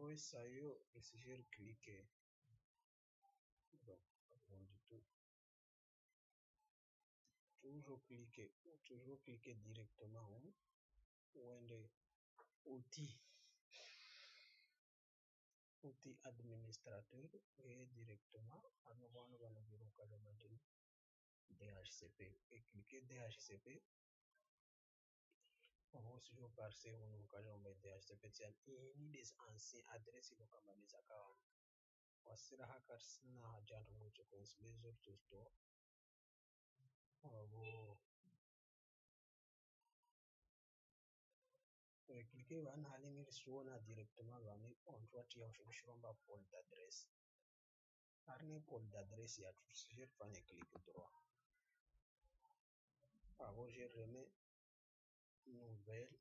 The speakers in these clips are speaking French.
Oui, ça y est, j'ai cliqué. Donc, rien du tout. Toujours cliquer directement où est outils, outils administrateur et directement à nouveau on va nous dire DHCP et cliquer DHCP. On si je passe on nous met DHCP tiens ini des anciens adresses donc on les accounts. Voici la hacker sina haja to consequence les autres store. Cliquez on a mis sur directement on doit tirer sur le pôle d'adresse. Arne pôle d'adresse il y a tout ce que je clic droit. Alors je remets nouvelle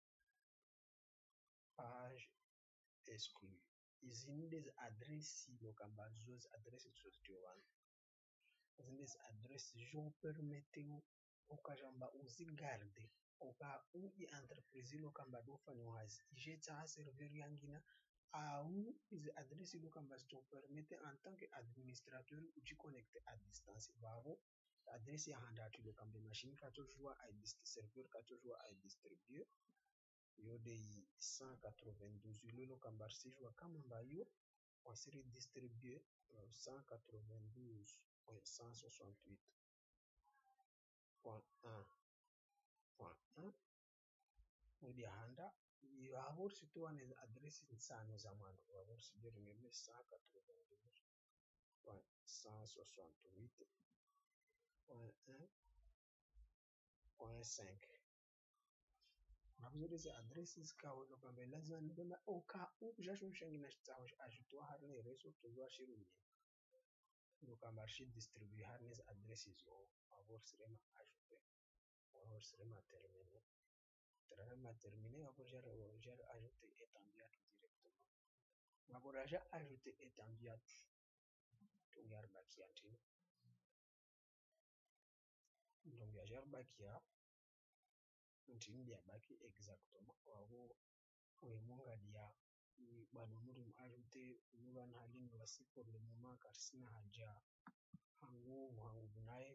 page exclue. Ici des adresses donc en bas des adresses sur des adresses je permettre au cas aussi garder au cas où il entreprise lo kamba do fanyo hazi ijeta serveur yangina ou les adresses lo kamba to permettre en tant que administrateur de connecter à distance bravo adresse ya handa tu lo kamba machine ka to joua à serveur ka to joua à distribuer yo de 192 lo kamba si joua kama bayo on serait distribué 192.168.1 di handa avoir surtout une adresse insano zamano avoir si dire 192.168.1.5 vous avez des adresses ka lo kamba lazima ndio au cas où jasho shangina ajouter har les réseaux toujours chez lui lo kamba chez distribuer har les adresses avoir seulement ajouter avoir seulement terminer terminé après j'ai ajouté étendu à tout directement après j'ai ajouté étendu à tout garde qui a donc j'ai baki ya ntindi ya baki exactement wao wemunga dia bana muri ajouté nous en halin voici pour le moment car sina haja hangu naye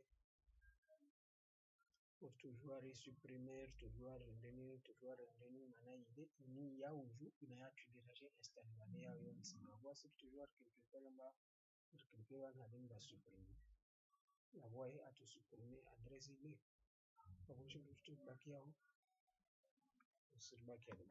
pour toujours supprimer toujours revenir mana idée ni ya uju inayacu déjà installé wale ya yonsi na voici toujours quelque part halin ba supprimer la voie à tout supprimer adresse email donc je vais tout baki ya sur baki ya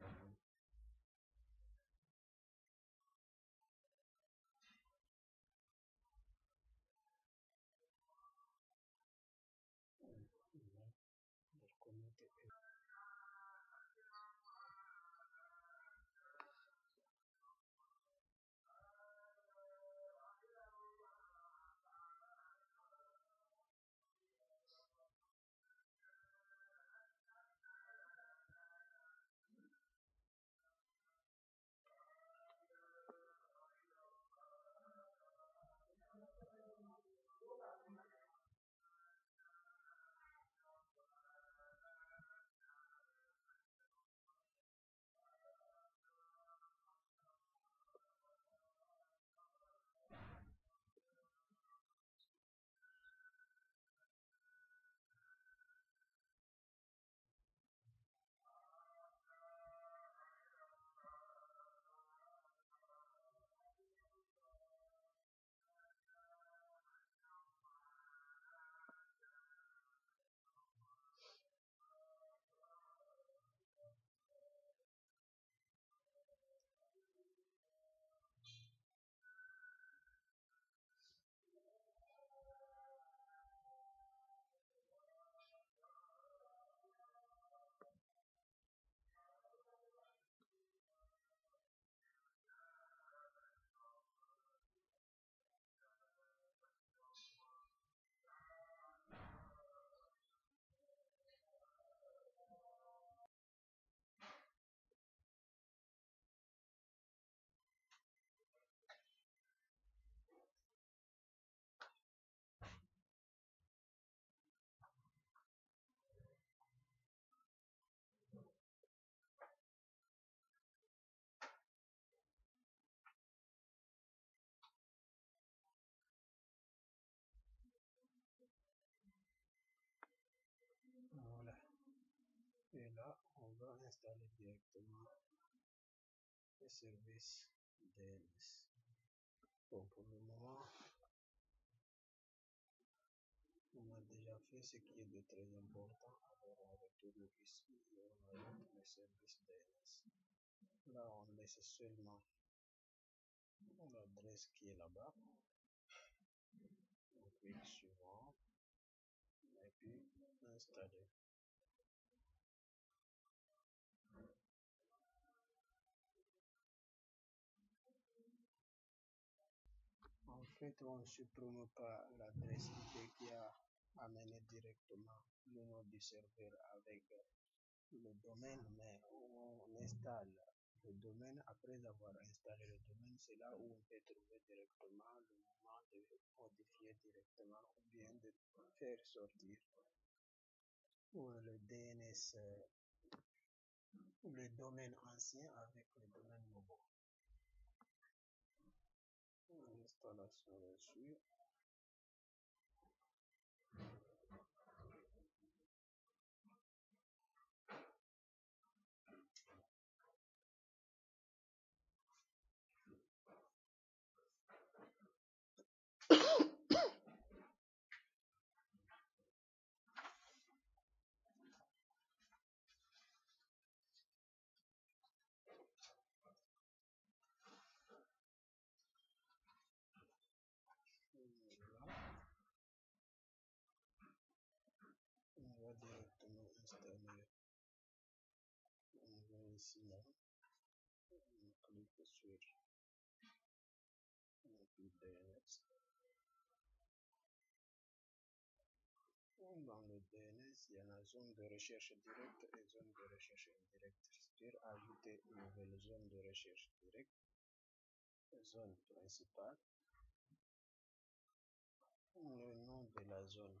va installer directement le service DNS. Bon, pour le moment, on a déjà fait ce qui est de très important. Alors on retourne ici et on ajoute le service DNS. Là, on laisse seulement l'adresse qui est là-bas. On clique suivant et puis installer. En fait, on ne supprime pas l'adresse IP qui a amené directement le nom du serveur avec le domaine, mais on installe le domaine. Après avoir installé le domaine, c'est là où on peut trouver directement le moment de modifier directement ou bien de faire sortir le DNS, le domaine ancien avec le domaine nouveau. L'installation dessus. On va directement installer. On va ici là. On clique sur DNS. Dans le DNS, il y a la zone de recherche directe et zone de recherche indirecte. C'est-à-dire ajouter une nouvelle zone de recherche directe, zone principale, le nom de la zone.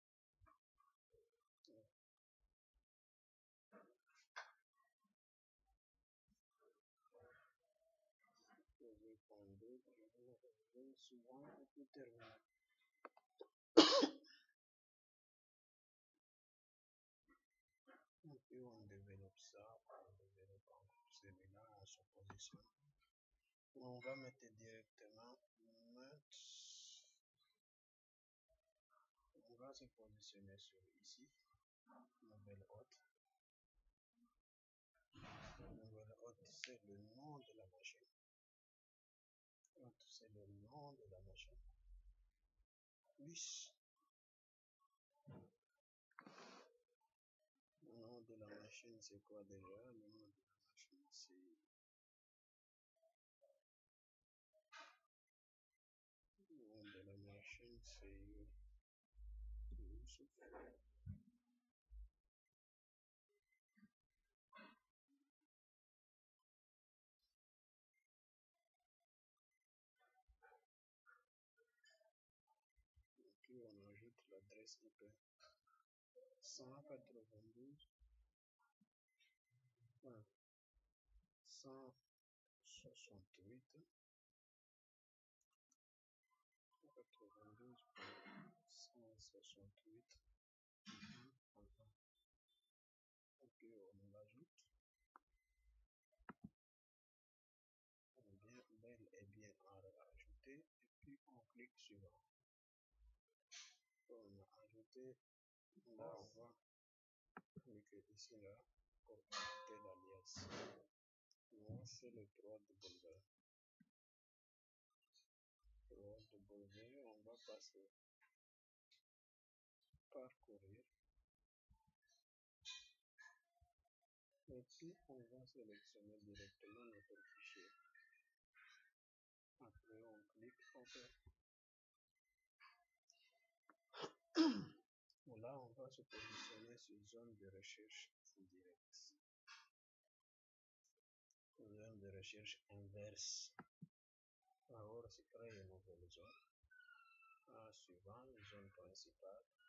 Souvent, on peut terminer. Et puis on développe ça, on développe encore celui-là en se position. On va mettre directement on va se positionner sur ici, nouvelle hôte. Nouvelle hôte, c'est le nom de la machine. Hôte, c'est le nom de la machine. Plus le nom de la machine, c'est quoi déjà? Le nom de la machine, c'est le nom de la machine, c'est Youssouf. Puis on ajoute l'adresse IP 192 168 168. Et puis on l'ajoute. Bel et bien ajouté. Et puis on clique suivant. On a ajouté. Là on va cliquer ici là pour ajouter l'alias. Là c'est le 3W. 3W, on va passer par courrier. Et puis on va sélectionner directement notre fichier. Après on clique OK. Là on va se positionner sur zone de recherche indirecte. Zone de recherche inverse. Alors c'est créer une nouvelle zone. Suivant, zone principale.